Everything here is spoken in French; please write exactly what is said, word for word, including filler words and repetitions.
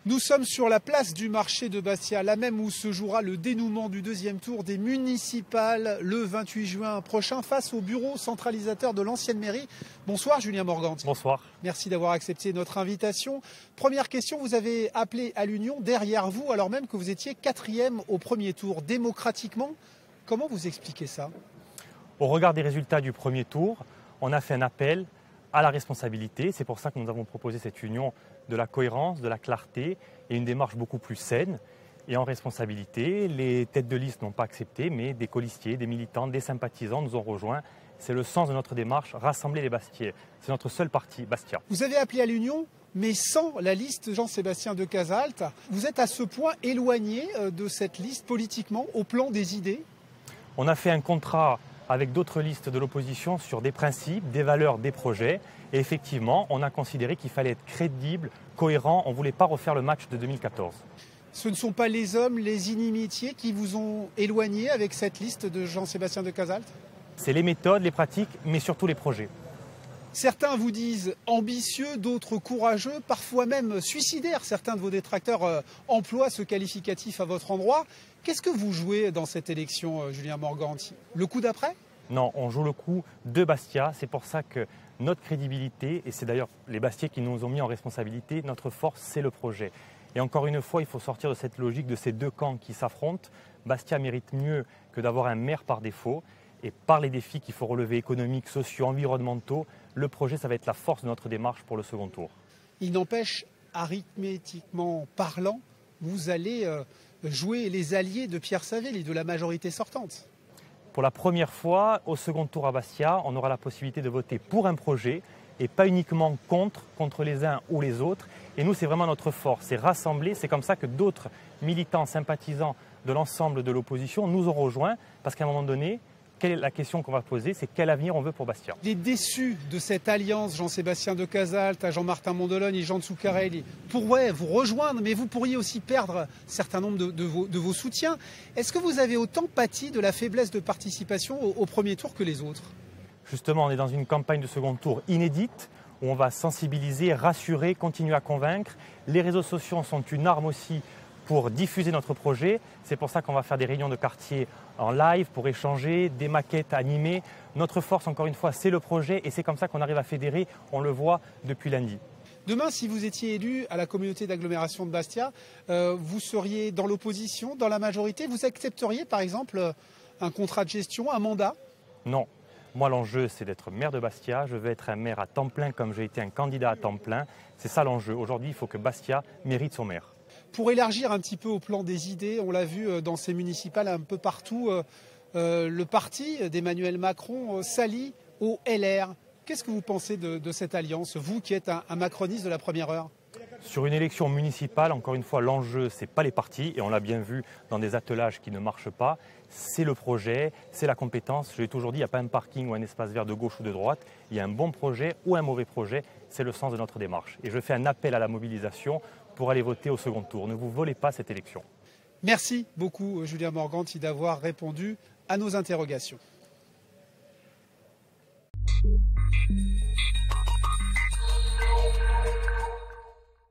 Nous sommes sur la place du marché de Bastia, là même où se jouera le dénouement du deuxième tour des municipales le vingt-huit juin prochain face au bureau centralisateur de l'ancienne mairie. Bonsoir Julien Morgante. Bonsoir. Merci d'avoir accepté notre invitation. Première question, vous avez appelé à l'union derrière vous alors même que vous étiez quatrième au premier tour. Démocratiquement, comment vous expliquez ça? Au regard des résultats du premier tour, on a fait un appel à la responsabilité. C'est pour ça que nous avons proposé cette union de la cohérence, de la clarté et une démarche beaucoup plus saine. Et en responsabilité, les têtes de liste n'ont pas accepté, mais des colistiers, des militants, des sympathisants nous ont rejoints. C'est le sens de notre démarche, rassembler les Bastiais. C'est notre seul parti, Bastia. Vous avez appelé à l'union, mais sans la liste Jean-Sébastien Decazalt. Vous êtes à ce point éloigné de cette liste politiquement, au plan des idées? On a fait un contrat avec d'autres listes de l'opposition sur des principes, des valeurs, des projets. Et effectivement, on a considéré qu'il fallait être crédible, cohérent. On ne voulait pas refaire le match de deux mille quatorze. Ce ne sont pas les hommes, les inimitiés qui vous ont éloigné avec cette liste de Jean-Sébastien Decazalt? C'est les méthodes, les pratiques, mais surtout les projets. Certains vous disent ambitieux, d'autres courageux, parfois même suicidaires. Certains de vos détracteurs euh, emploient ce qualificatif à votre endroit. Qu'est-ce que vous jouez dans cette élection, euh, Julien Morgante? Le coup d'après? Non, on joue le coup de Bastia. C'est pour ça que notre crédibilité, et c'est d'ailleurs les Bastiais qui nous ont mis en responsabilité, notre force, c'est le projet. Et encore une fois, il faut sortir de cette logique de ces deux camps qui s'affrontent. Bastia mérite mieux que d'avoir un maire par défaut. Et par les défis qu'il faut relever, économiques, sociaux, environnementaux, le projet, ça va être la force de notre démarche pour le second tour. Il n'empêche, arithmétiquement parlant, vous allez euh, jouer les alliés de Pierre Savelli, de la majorité sortante. Pour la première fois, au second tour à Bastia, on aura la possibilité de voter pour un projet et pas uniquement contre, contre les uns ou les autres. Et nous, c'est vraiment notre force, c'est rassembler. C'est comme ça que d'autres militants, sympathisants de l'ensemble de l'opposition nous ont rejoints, parce qu'à un moment donné, quelle est la question qu'on va poser, c'est quel avenir on veut pour Bastia. Les déçus de cette alliance, Jean-Sébastien Decazalt, à Jean-Martin Mondologne et Jean Zuccarelli, pourraient vous rejoindre, mais vous pourriez aussi perdre un certain nombre de, de, vos, de vos soutiens. Est-ce que vous avez autant pâti de la faiblesse de participation au, au premier tour que les autres? Justement, on est dans une campagne de second tour inédite, où on va sensibiliser, rassurer, continuer à convaincre. Les réseaux sociaux sont une arme aussi pour diffuser notre projet. C'est pour ça qu'on va faire des réunions de quartier en live pour échanger, des maquettes animées. Notre force, encore une fois, c'est le projet et c'est comme ça qu'on arrive à fédérer. On le voit depuis lundi. Demain, si vous étiez élu à la communauté d'agglomération de Bastia, euh, vous seriez dans l'opposition, dans la majorité. Vous accepteriez, par exemple, un contrat de gestion, un mandat? Non. Moi, l'enjeu, c'est d'être maire de Bastia. Je veux être un maire à temps plein comme j'ai été un candidat à temps plein. C'est ça l'enjeu. Aujourd'hui, il faut que Bastia mérite son maire. Pour élargir un petit peu au plan des idées, on l'a vu dans ces municipales un peu partout, euh, euh, le parti d'Emmanuel Macron euh, s'allie au L R. Qu'est-ce que vous pensez de, de cette alliance, vous qui êtes un, un macroniste de la première heure? Sur une élection municipale, encore une fois, l'enjeu, ce n'est pas les partis, et on l'a bien vu dans des attelages qui ne marchent pas, c'est le projet, c'est la compétence. Je l'ai toujours dit, il n'y a pas un parking ou un espace vert de gauche ou de droite, il y a un bon projet ou un mauvais projet, c'est le sens de notre démarche. Et je fais un appel à la mobilisation pour aller voter au second tour. Ne vous volez pas cette élection. Merci beaucoup, Julien Morgante, d'avoir répondu à nos interrogations.